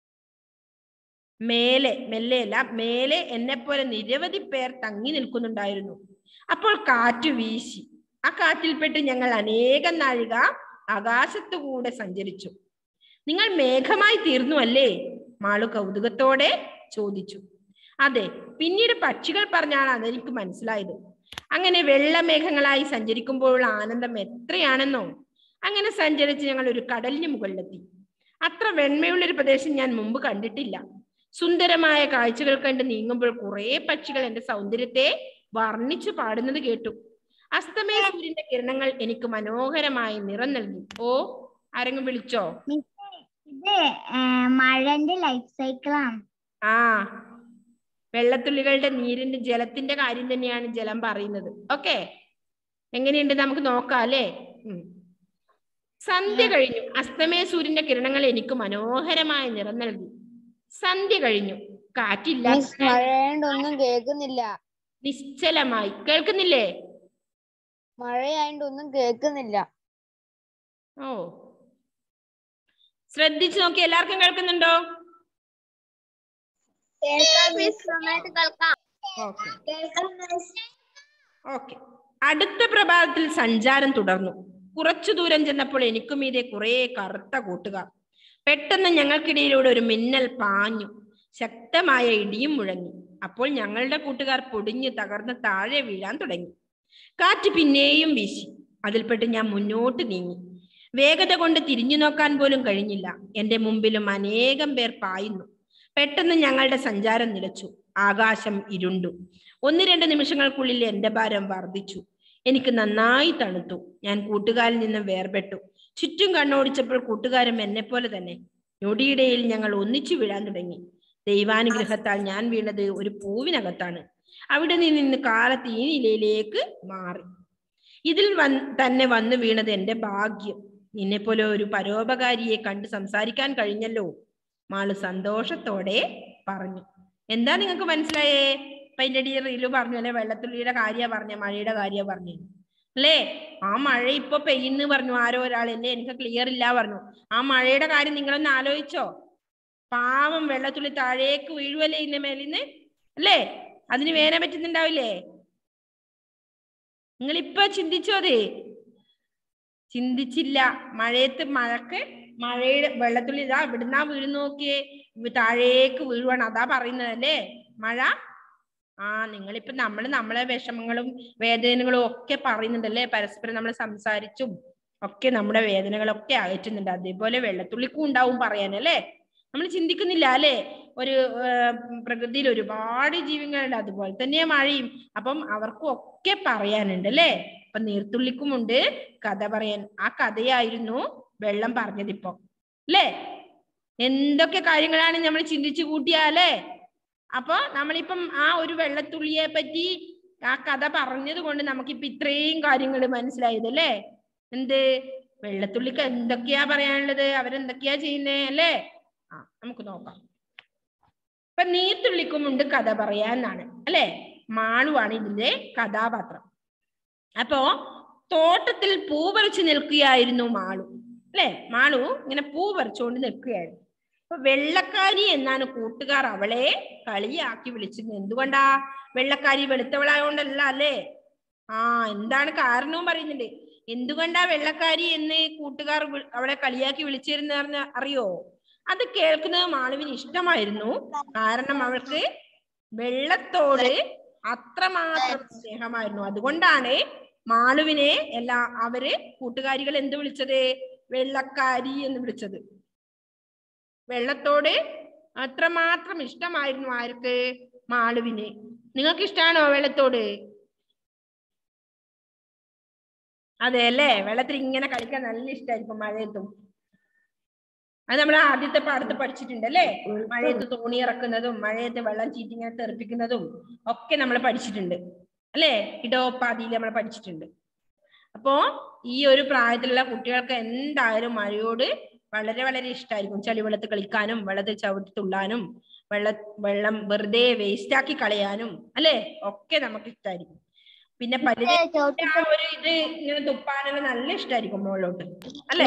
മേലെ എന്നെപ്പോലെ നിരവധി പേർ തങ്ങി നിൽക്കുന്നുണ്ടായിരുന്നു. അപ്പോൾ കാറ്റ് വീശി. ആ കാറ്റിൽപ്പെട്ട് ഞങ്ങൾ അനേകം നാഴിക ആകാശത്തുകൂടെ സഞ്ചരിച്ചു. നിങ്ങൾ മേഘമായി തീർന്നു അല്ലേ? മാളു കൗതുകത്തോടെ ചോദിച്ചു. അതെ, പിന്നീട് പക്ഷികൾ പറഞ്ഞാണ് അതെനിക്ക് മനസ്സിലായത്. അങ്ങനെ വെള്ളമേഘങ്ങളായി സഞ്ചരിക്കുമ്പോഴുള്ള ആനന്ദം എത്രയാണെന്നോ! അങ്ങനെ സഞ്ചരിച്ച് ഞങ്ങൾ ഒരു കടലിന് മുകളിലെത്തി. അത്ര വെണ്മയുള്ളൊരു പ്രദേശം ഞാൻ മുമ്പ് കണ്ടിട്ടില്ല. സുന്ദരമായ കാഴ്ചകൾ കണ്ട് നീങ്ങുമ്പോൾ കുറെ പക്ഷികൾ എന്റെ സൗന്ദര്യത്തെ വർണ്ണിച്ചു പാടുന്നത് കേട്ടു. അസ്തമയ സൂര്യന്റെ കിരണങ്ങൾ എനിക്ക് മനോഹരമായി നിറം നൽകി. ഓ, ആരെങ്കിലും വിളിച്ചോ? ഇത് മഴന്റെ ലൈഫ് സൈക്കിളാണ്. ആ, വെള്ളത്തുള്ളികളുടെ നീരിന്റെ ജലത്തിന്റെ കാര്യം തന്നെയാണ് ജലം പറയുന്നത്. ഓക്കെ, എങ്ങനെയുണ്ട് നമുക്ക് നോക്കാം അല്ലേ? സന്ധ്യ കഴിഞ്ഞു. അസ്തമയ സൂര്യന്റെ കിരണങ്ങൾ എനിക്ക് മനോഹരമായ നിറം നൽകി. സന്ധ്യ കഴിഞ്ഞു. കാറ്റില്ല. മഴയായൊന്നും കേൾക്കുന്നില്ല. നിശ്ചലമായി. കേൾക്കുന്നില്ലേ? മഴയായൊന്നും കേൾക്കുന്നില്ല. ഓ, ശ്രദ്ധിച്ചു നോക്കി. എല്ലാവർക്കും കേൾക്കുന്നുണ്ടോ? ഓക്കെ. അടുത്ത പ്രഭാതത്തിൽ സഞ്ചാരം തുടർന്നു. കുറച്ചു ദൂരം ചെന്നപ്പോൾ എനിക്കും ഇതേ കുറെ കറുത്ത കൂട്ടുകാർ. പെട്ടെന്ന് ഞങ്ങൾക്കിടയിലൂടെ ഒരു മിന്നൽ പാഞ്ഞു. ശക്തമായ ഇടിയും മുഴങ്ങി. അപ്പോൾ ഞങ്ങളുടെ കൂട്ടുകാർ പൊടിഞ്ഞ് തകർന്ന് താഴെ വീഴാൻ തുടങ്ങി. കാറ്റ് പിന്നെയും വീശി. അതിൽപ്പെട്ട് ഞാൻ മുന്നോട്ട് നീങ്ങി. വേഗത കൊണ്ട് തിരിഞ്ഞു നോക്കാൻ പോലും കഴിഞ്ഞില്ല. എന്റെ മുമ്പിലും അനേകം പേർ പായുന്നു. പെട്ടെന്ന് ഞങ്ങളുടെ സഞ്ചാരം നിലച്ചു. ആകാശം ഇരുണ്ടു. 1-2 നിമിഷങ്ങൾക്കുള്ളിൽ എന്റെ ഭാരം വർദ്ധിച്ചു. എനിക്ക് നന്നായി തണുത്തു. ഞാൻ കൂട്ടുകാരിൽ നിന്നും വേർപെട്ടു. ചുറ്റും കണ്ണോടിച്ചപ്പോൾ കൂട്ടുകാരും എന്നെ പോലെ തന്നെ. ഞൊടിയിടയിൽ ഞങ്ങൾ ഒന്നിച്ചു വീഴാൻ തുടങ്ങി. ദൈവാനുഗ്രഹത്താൽ ഞാൻ വീണത് ഒരു പൂവിനകത്താണ്. അവിടെ നിന്ന് കാലത്ത് ഈ നിലയിലേക്ക് മാറി. ഇതിൽ തന്നെ വന്നു വീണത് എന്റെ ഭാഗ്യം. നിന്നെ പോലെ ഒരു പരോപകാരിയെ കണ്ട് സംസാരിക്കാൻ കഴിഞ്ഞല്ലോ, മാളു സന്തോഷത്തോടെ പറഞ്ഞു. എന്താ നിങ്ങൾക്ക് മനസ്സിലായേ? ഇപ്പൊ അതിന്റെ റീല് പറഞ്ഞു അല്ലെ, വെള്ളത്തുള്ളിയുടെ കാര്യ പറഞ്ഞ, മഴയുടെ കാര്യ പറഞ്ഞു അല്ലേ. ആ മഴ ഇപ്പൊ പെയ്യുന്നു പറഞ്ഞു ആരോ ഒരാളല്ലേ, എനിക്ക് ക്ലിയർ ഇല്ല പറഞ്ഞു. ആ മഴയുടെ കാര്യം നിങ്ങളൊന്ന് ആലോചിച്ചോ. പാവം വെള്ളത്തുള്ളി താഴേക്ക് വീഴുവല്ലേ ഇന്ന മേലിന്ന് അല്ലേ, അതിന് വേദന പറ്റുന്നുണ്ടാവില്ലേ? നിങ്ങളിപ്പൊ ചിന്തിച്ചോ? അത് ചിന്തിച്ചില്ല. മഴക്ക് മഴയുടെ വെള്ളത്തുള്ളി ഇതാ ഇവിടുന്നാ വീഴുന്നു നോക്കിയേ, താഴേക്ക് വീഴുവാണ്. അതാ പറയുന്നതല്ലേ മഴ. നിങ്ങളിപ്പോ നമ്മളെ വിഷമങ്ങളും വേദനകളും ഒക്കെ പറയുന്നുണ്ടല്ലേ, പരസ്പരം നമ്മൾ സംസാരിച്ചും ഒക്കെ നമ്മുടെ വേദനകളൊക്കെ അകറ്റുന്നുണ്ട്. അതേപോലെ വെള്ളത്തുള്ളിക്കും ഉണ്ടാവും പറയാനല്ലേ. നമ്മൾ ചിന്തിക്കുന്നില്ല അല്ലെ. ഒരു പ്രകൃതിയിൽ ഒരുപാട് ജീവികളുണ്ട്, അതുപോലെ തന്നെ മഴയും. അപ്പം അവർക്കും ഒക്കെ പറയാനുണ്ട് അല്ലേ. അപ്പൊ നീർത്തുള്ളിക്കുമുണ്ട് കഥ പറയാൻ. ആ കഥയായിരുന്നു വെള്ളം പറഞ്ഞതിപ്പോ അല്ലേ. എന്തൊക്കെ കാര്യങ്ങളാണ് നമ്മൾ ചിന്തിച്ചു കൂട്ടിയാലേ. അപ്പൊ നമ്മളിപ്പം ആ ഒരു വെള്ളത്തുള്ളിയെ പറ്റി ആ കഥ പറഞ്ഞത് കൊണ്ട് നമുക്കിപ്പൊ ഇത്രയും കാര്യങ്ങൾ മനസ്സിലായതല്ലേ. എന്ത് വെള്ളത്തുള്ളിക്ക് എന്തൊക്കെയാ പറയാനുള്ളത്, അവരെന്തൊക്കെയാ ചെയ്യുന്നേ അല്ലേ. നമുക്ക് നോക്കാം. ഇപ്പൊ നീർത്തുള്ളിക്കുമുണ്ട് കഥ പറയാന്നാണ് അല്ലെ. മാളുവാണ് ഇതിന്റെ കഥാപാത്രം. അപ്പോ തോട്ടത്തിൽ പൂ പറിച്ചു നിൽക്കുകയായിരുന്നു മാളു അല്ലെ. മാളു ഇങ്ങനെ പൂ പറിച്ചുകൊണ്ട് നിൽക്കുകയായിരുന്നു. അപ്പൊ വെള്ളക്കാരി എന്നാണ് കൂട്ടുകാർ അവളെ കളിയാക്കി വിളിച്ചത്. എന്തുകൊണ്ടാ? വെള്ളക്കാരി വെളുത്തവളായോണ്ടല്ല അല്ലേ. എന്താണ് കാരണവും പറയുന്നുണ്ട്. എന്തുകൊണ്ടാ വെള്ളക്കാരി എന്ന് കൂട്ടുകാർ അവളെ കളിയാക്കി വിളിച്ചിരുന്ന അറിയോ? അത് കേൾക്കുന്നത് മാളുവിന് ഇഷ്ടമായിരുന്നു. കാരണം അവൾക്ക് വെള്ളത്തോട് അത്രമാത്രം സ്നേഹമായിരുന്നു. അതുകൊണ്ടാണ് മാളുവിനെ അവര് കൂട്ടുകാരികൾ എന്ത് വിളിച്ചത്? വെള്ളക്കാരി എന്ന് വിളിച്ചത്. വെള്ളത്തോട് അത്രമാത്രം ഇഷ്ടമായിരുന്നു ആർക്ക്? മാളുവിന്. നിങ്ങൾക്ക് ഇഷ്ടമാണോ വെള്ളത്തോട്? അതെ അല്ലേ. വെള്ളത്തിൽ ഇങ്ങനെ കളിക്കാൻ നല്ല ഇഷ്ടമായിരിക്കും മഴയത്തും. അത് നമ്മൾ ആദ്യത്തെ പാഠത്ത് പഠിച്ചിട്ടുണ്ട് അല്ലേ. മഴയത്ത് തോണി ഇറക്കുന്നതും മഴയത്ത് വെള്ളം ചീറ്റിങ്ങനെ തെറിപ്പിക്കുന്നതും ഒക്കെ നമ്മൾ പഠിച്ചിട്ടുണ്ട് അല്ലേ. ഇടോപ്പാതിയിൽ നമ്മൾ പഠിച്ചിട്ടുണ്ട്. അപ്പോ ഈ ഒരു പ്രായത്തിലുള്ള കുട്ടികൾക്ക് എന്തായാലും മഴയോട് വളരെ വളരെ ഇഷ്ടമായിരിക്കും. ചളിവെള്ളത്ത് കളിക്കാനും വെള്ളത്തിൽ ചവിട്ടി തുള്ളാനും വെള്ളം വെറുതെ വേസ്റ്റ് ആക്കി കളയാനും അല്ലെ ഒക്കെ നമുക്ക് ഇഷ്ടമായിരിക്കും. പിന്നെ ഒരു ഇത് ഇങ്ങനെ തുപ്പാനുള്ള നല്ല ഇഷ്ടമായിരിക്കും മുകളിലോട്ട് അല്ലെ.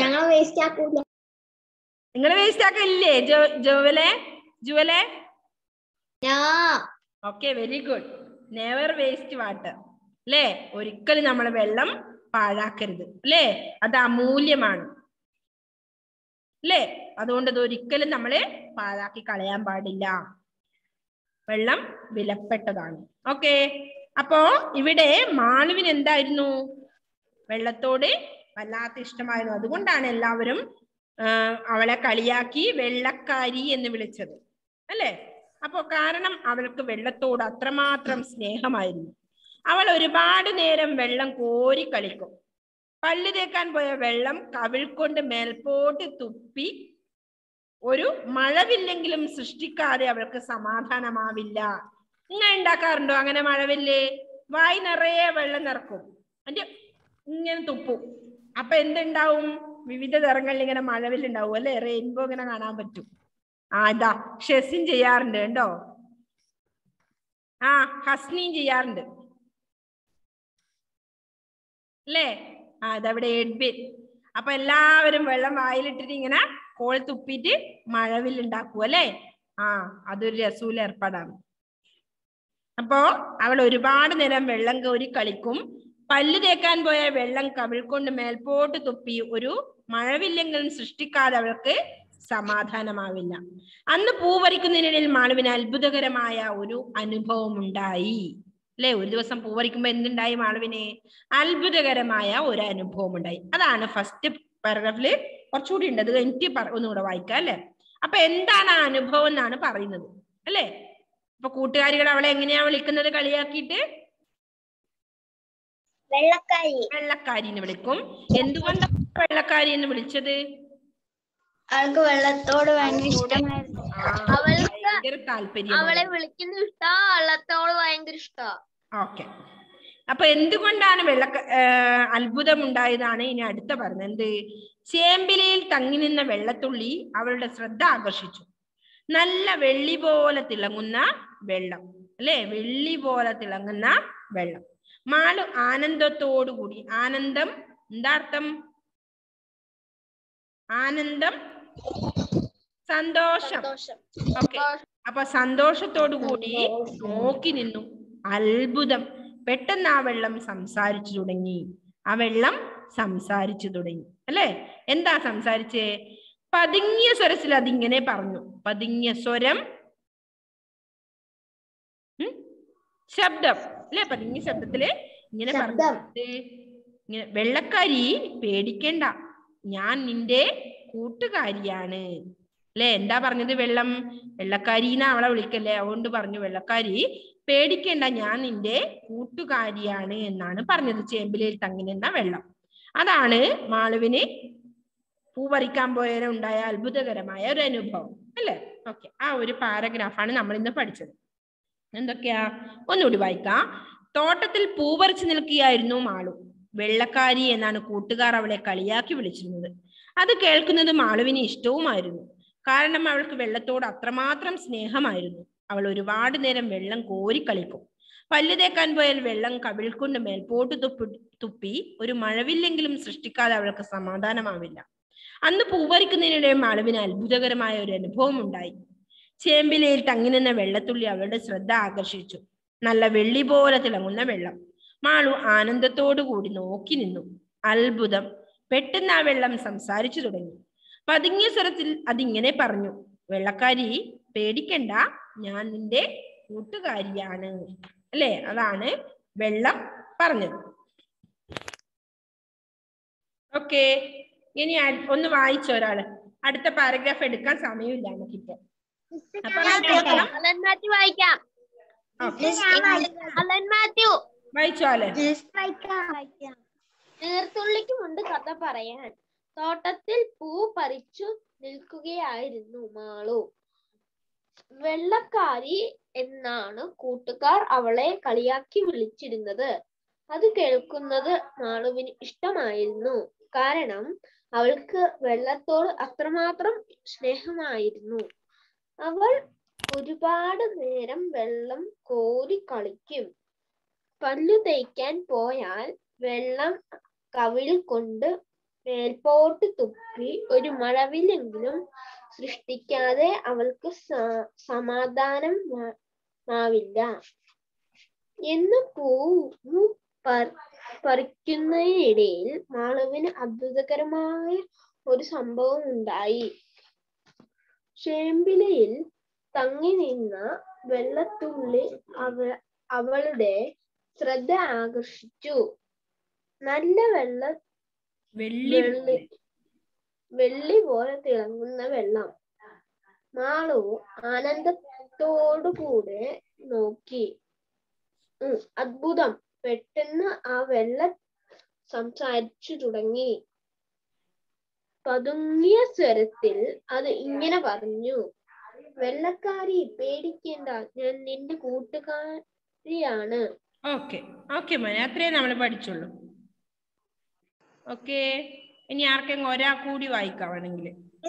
നിങ്ങൾ വേസ്റ്റ് ആക്കില്ലേ ജുവലെ? Okay, very good. Never waste water അല്ലേ. ഒരിക്കലും നമ്മൾ വെള്ളം പാഴാക്കരുത് അല്ലേ. അത് അമൂല്യമാണ് അല്ലേ. അതുകൊണ്ട് അത് ഒരിക്കലും നമ്മള് പാഴാക്കി കളയാൻ പാടില്ല. വെള്ളം വിലപ്പെട്ടതാണ്. ഓക്കെ. അപ്പോ ഇവിടെ മാളുവിന് എന്തായിരുന്നു? വെള്ളത്തോട് വല്ലാത്ത ഇഷ്ടമായിരുന്നു. അതുകൊണ്ടാണ് എല്ലാവരും അവളെ കളിയാക്കി വെള്ളക്കാരി എന്ന് വിളിച്ചത് അല്ലേ. അപ്പൊ കാരണം അവൾക്ക് വെള്ളത്തോട് അത്രമാത്രം സ്നേഹമായിരുന്നു. അവൾ ഒരുപാട് നേരം വെള്ളം കോരി കളിക്കും. പല്ല് തേക്കാൻ പോയ വെള്ളം കവിൾ കൊണ്ട് മേൽപോട്ട് തുപ്പി ഒരു മഴവില്ലെങ്കിലും സൃഷ്ടിക്കാതെ അവൾക്ക് സമാധാനമാവില്ല. നിങ്ങൾ ഉണ്ടാക്കാറുണ്ടോ അങ്ങനെ മഴവില്ല്? വായി നിറയെ വെള്ളം നിറക്കും, അതിന്റെ ഇങ്ങനെ തുപ്പും. അപ്പൊ എന്തുണ്ടാവും? വിവിധ നിറങ്ങളിൽ ഇങ്ങനെ മഴവില്ലുണ്ടാവും അല്ലെ. റെയിൻബോ ഇങ്ങനെ കാണാൻ പറ്റും. ഇതാ ഷെസിൻ ചെയ്യാറുണ്ട് കേട്ടോ. ഹസ്നിയും ചെയ്യാറുണ്ട് അല്ലേ. ഇതവിടെ എഡ്ബിൻ. അപ്പൊ എല്ലാവരും വെള്ളം വായിലിട്ടിട്ട് ഇങ്ങനെ കോൾ തുപ്പിയിട്ട് മഴവില്ലുണ്ടാക്കും അല്ലേ. അതൊരു രസൂല ഏർപ്പാടാണ്. അപ്പോ അവൾ ഒരുപാട് നേരം വെള്ളം കോരി കളിക്കും. പല്ല് തേക്കാൻ പോയ വെള്ളം കവിൾ കൊണ്ട് മേൽപോട്ട് തുപ്പി ഒരു മഴവില്ലെങ്കിലും സൃഷ്ടിക്കാതെ അവൾക്ക് സമാധാനമാവില്ല. അന്ന് പൂ പറിക്കുന്നതിനിടയിൽ മാളുവിന് അത്ഭുതകരമായ ഒരു അനുഭവം ഉണ്ടായി അല്ലെ. ഒരു ദിവസം പൂ പറിക്കുമ്പോ എന്തുണ്ടായി മാളുവിന്? അത്ഭുതകരമായ ഒരു അനുഭവം ഉണ്ടായി. അതാണ് ഫസ്റ്റ് പാരഗ്രാഫില്. കുറച്ചുകൂടി ഉണ്ട്, അത് എനിക്ക് ഒന്നുകൂടെ വായിക്കാം അല്ലെ. അപ്പൊ എന്താണ് ആ അനുഭവം എന്നാണ് പറയുന്നത് അല്ലെ. അപ്പൊ കൂട്ടുകാരികൾ അവളെ എങ്ങനെയാ വിളിക്കുന്നത് കളിയാക്കിയിട്ട്? വെള്ളക്കാരി. വെള്ളക്കാരി എന്ന് വിളിക്കും. എന്തുകൊണ്ടാണ് വെള്ളക്കാരി എന്ന് വിളിച്ചത്? അവൾക്ക് വെള്ളത്തോട് ഭയങ്കര ഇഷ്ടമായിരുന്നു. ഭയങ്കര താല്പര്യം. അവളെ വിളിക്കുന്ന ഇഷ്ടാ, വെള്ളത്തോട് ഭയങ്കര ഇഷ്ടാ. ഓക്കെ. അപ്പൊ എന്തുകൊണ്ടാണ് അത്ഭുതം ഉണ്ടായതാണ് ഇനി അടുത്ത പറഞ്ഞത്. എന്ത്? ചേമ്പിലയിൽ തങ്ങി നിന്ന വെള്ളത്തുള്ളി അവളുടെ ശ്രദ്ധ ആകർഷിച്ചു. നല്ല വെള്ളി പോലെ തിളങ്ങുന്ന വെള്ളം, അല്ലെ? വെള്ളി പോലെ തിളങ്ങുന്ന വെള്ളം. മാളു ആനന്ദത്തോടുകൂടി, ആനന്ദം എന്താ അർത്ഥം? ആനന്ദം, സന്തോഷം. ഓക്കെ. അപ്പൊ സന്തോഷത്തോടു കൂടി നോക്കി നിന്നു. അത്ഭുതം, പെട്ടെന്ന് ആ വെള്ളം സംസാരിച്ചു തുടങ്ങി. ആ വെള്ളം സംസാരിച്ചു തുടങ്ങി, അല്ലെ? എന്താ സംസാരിച്ചേ? പതുങ്ങിയ സ്വരത്തിൽ അതിങ്ങനെ പറഞ്ഞു. പതുങ്ങിയ സ്വരം, ശബ്ദം, അല്ലെ? പതുങ്ങിയ ശബ്ദത്തില് ഇങ്ങനെ പറഞ്ഞു. ഇങ്ങനെ, വെള്ളക്കാരി പേടിക്കണ്ട, ഞാൻ നിന്റെ കൂട്ടുകാരിയാണ്, അല്ലെ? എന്താ പറഞ്ഞത്? വെള്ളക്കാരിന്ന് അവളെ വിളിക്കല്ലേ, അതുകൊണ്ട് പറഞ്ഞു വെള്ളക്കാരി പേടിക്കേണ്ട, ഞാൻ നിന്റെ കൂട്ടുകാരിയാണ് എന്നാണ് പറഞ്ഞത്. ചേമ്പിലയിൽ തങ്ങി നിന്ന വെള്ളം. അതാണ് മാളുവിന് പൂ പറിക്കാൻ പോയതിനുണ്ടായ അത്ഭുതകരമായ ഒരു അനുഭവം, അല്ലെ? ഓക്കെ. ആ ഒരു പാരഗ്രാഫാണ് നമ്മൾ ഇന്ന് പഠിച്ചത്. എന്തൊക്കെയാ? ഒന്നുകൂടി വായിക്കാം. തോട്ടത്തിൽ പൂ പറിച്ചു നിൽക്കുകയായിരുന്നു മാളു. വെള്ളക്കാരി എന്നാണ് കൂട്ടുകാർ അവളെ കളിയാക്കി വിളിച്ചിരുന്നത്. അത് കേൾക്കുന്നത് മാളുവിന് ഇഷ്ടവുമായിരുന്നു. കാരണം അവൾക്ക് വെള്ളത്തോട് അത്രമാത്രം സ്നേഹമായിരുന്നു. അവൾ ഒരുപാട് നേരം വെള്ളം കോരി കളിക്കും. പല്ല് തേക്കാൻ പോയാൽ വെള്ളം കവിൾക്കൊണ്ട് മേൽപോട്ട് തുപ്പി ഒരു മഴവില്ലെങ്കിലും സൃഷ്ടിക്കാതെ അവൾക്ക് സമാധാനമാവില്ല. അന്ന് പൂവരിക്കുന്നതിനിടെ മാളുവിന് അത്ഭുതകരമായ ഒരു അനുഭവം ഉണ്ടായി. ചേമ്പിലയിൽ തങ്ങി നിന്ന വെള്ളത്തുള്ളി അവളുടെ ശ്രദ്ധ ആകർഷിച്ചു. നല്ല വെള്ളി പോലെ തിളങ്ങുന്ന വെള്ളം. മാളു ആനന്ദത്തോടു കൂടി നോക്കി നിന്നു. അത്ഭുതം, പെട്ടെന്ന് ആ വെള്ളം സംസാരിച്ചു തുടങ്ങി. പതുങ്ങിയ സ്വരത്തിൽ അതിങ്ങനെ പറഞ്ഞു. വെള്ളക്കാരി പേടിക്കണ്ട, ഞാൻ നിന്റെ കൂട്ടുകാരിയാണ്, അല്ലെ? അതാണ് വെള്ളം പറഞ്ഞത്. ഓക്കെ. ഇനി ഒന്ന് വായിച്ചോ ഒരാള്. അടുത്ത പാരഗ്രാഫ് എടുക്കാൻ സമയമില്ല നമുക്കിപ്പോ. വായിച്ചോലെ? നീർത്തുള്ളിക്കുമുണ്ട് കഥ പറയാൻ. തോട്ടത്തിൽ പൂ പറിച്ചു നിൽക്കുകയായിരുന്നു മാളു. വെള്ളക്കാരി എന്നാണ് കൂട്ടുകാർ അവളെ കളിയാക്കി വിളിച്ചിരുന്നത്. അത് കേൾക്കുന്നത് മാളുവിന് ഇഷ്ടമായിരുന്നു. കാരണം അവൾക്ക് വെള്ളത്തോട് അത്രമാത്രം സ്നേഹമായിരുന്നു. അവൾ ഒരുപാട് നേരം വെള്ളം കോരി കളിക്കും. പല്ലു തേക്കാൻ പോയാൽ വെള്ളം കവിൾ കൊണ്ട് മേൽപോട്ട് തുപ്പി ഒരു മഴവില്ലെങ്കിലും സൃഷ്ടിക്കാതെ അവൾക്ക് സമാധാനമാവില്ല. എന്ന് പൂ പറിക്കുന്നതിനിടയിൽ മാളുവിന് അത്ഭുതകരമായ ഒരു സംഭവം ഉണ്ടായി. ചേമ്പിലയിൽ തങ്ങി നിന്ന വെള്ളത്തുള്ളി അവളുടെ ശ്രദ്ധ ആകർഷിച്ചു. നല്ല വെള്ളി പോലെ തിളങ്ങുന്ന വെള്ളം. മാളു ആനന്ദത്തോടുകൂടെ നോക്കി. അത്ഭുതം, പെട്ടെന്ന് ആ വെള്ളം സംസാരിച്ചു തുടങ്ങി. പതുങ്ങിയ സ്വരത്തിൽ അത് ഇങ്ങനെ പറഞ്ഞു. വെള്ളക്കാരി പേടിക്കേണ്ട, ഞാൻ നിന്റെ കൂട്ടുകാരിയാണ്. ഓക്കെ. ഓക്കെ മോനെ, അത്രേ നമ്മൾ പഠിച്ചുള്ളൂ. ഓക്കെ. ഇനി ആർക്കെങ്കിലും ഒരാൾ കൂടി വായിക്കാണെങ്കിൽ.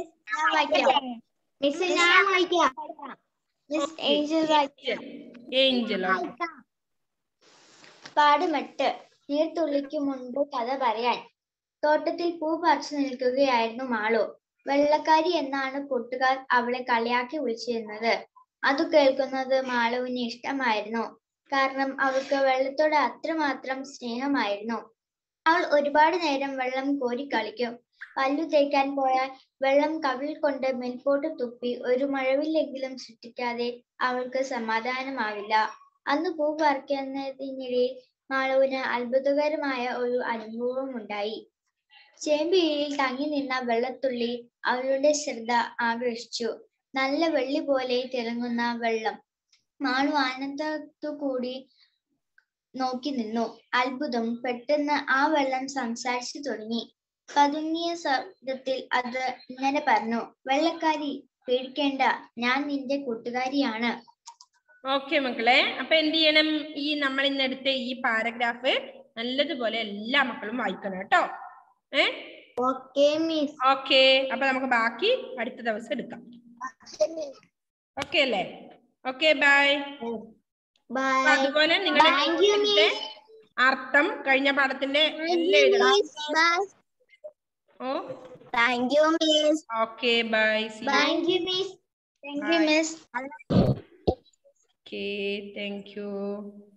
പാടുമെട്ട്. നീർത്തുള്ളിക്ക് മുൻപ് കഥ പറയാൻ. തോട്ടത്തിൽ പൂ പറിച്ചു നിൽക്കുകയായിരുന്നു മാളു. വെള്ളക്കാരി എന്നാണ് കൂട്ടുകാർ അവളെ കളിയാക്കി വിളിച്ചിരുന്നത്. അത് കേൾക്കുന്നത് മാളുവിന് ഇഷ്ടമായിരുന്നു. കാരണം അവൾക്ക് വെള്ളത്തോട് അത്രമാത്രം സ്നേഹമായിരുന്നു. അവൾ ഒരുപാട് നേരം വെള്ളം കോരി കളിക്കും. പല്ലു തേക്കാൻ പോയാൽ വെള്ളം കവിൾ കൊണ്ട് മേൽപോട്ട് തുപ്പി ഒരു മഴവില്ലെങ്കിലും സൃഷ്ടിക്കാതെ അവൾക്ക് സമാധാനമാവില്ല. അന്ന് പൂ പറിക്കുന്നതിനിടയിൽ മാളുവിന് അത്ഭുതകരമായ ഒരു അനുഭവം ഉണ്ടായി. ചേമ്പിലയിൽ തങ്ങി നിന്ന വെള്ളത്തുള്ളി അവളുടെ ശ്രദ്ധ ആകർഷിച്ചു. നല്ല വെള്ളി പോലെ തിളങ്ങുന്ന വെള്ളം. മാളു ആനന്ദത്തു കൂടി നോക്കി നിന്നു. അത്ഭുതം! പെട്ടെന്ന് ആ വെള്ളം സംസാരിച്ചു തുടങ്ങി. പതുങ്ങിയ ശബ്ദത്തിൽ അത് ഇങ്ങനെ പറഞ്ഞു: വെള്ളക്കാരി, പേടിക്കേണ്ട, ഞാൻ നിന്റെ കൂട്ടുകാരിയാണ്. ഓക്കെ മക്കളെ, അപ്പൊ എന്ത് ചെയ്യണം? ഈ നമ്മൾ ഇന്നെടുത്ത ഈ പാരഗ്രാഫ് നല്ലതുപോലെ എല്ലാ മക്കളും വായിക്കണം കേട്ടോ. Okay miss. ഓക്കെ, അപ്പൊ നമുക്ക് ബാക്കി അടുത്ത ദിവസം എടുക്കാം. ഓക്കെ അല്ലേ? Okay, bye. അതുപോലെ നിങ്ങളുടെ അർത്ഥം കഴിഞ്ഞ പാഠത്തിന്റെ എല്ലാം എഴുതണം. Oh, thank you miss. Okay, bye. Thank you miss. Thank you miss. Okay, thank U.